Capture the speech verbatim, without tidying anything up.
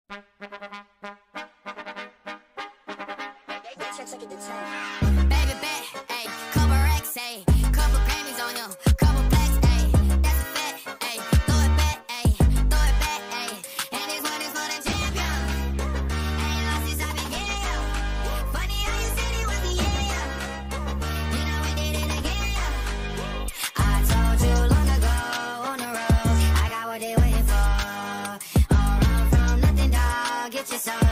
Baby bet, ayy, couple racks, ayy, couple Grammys on him, couple plaques, ayy, that's a fact, ayy, throw it back, ayy, throw it back, ayy, and this one is for the champion. Ain't lost since I began, yo. Funny how you said it was the year, then I went did it again, yo. I told you long ago on the road, I got what they waiting for. All run from nothing, dog, get your soul.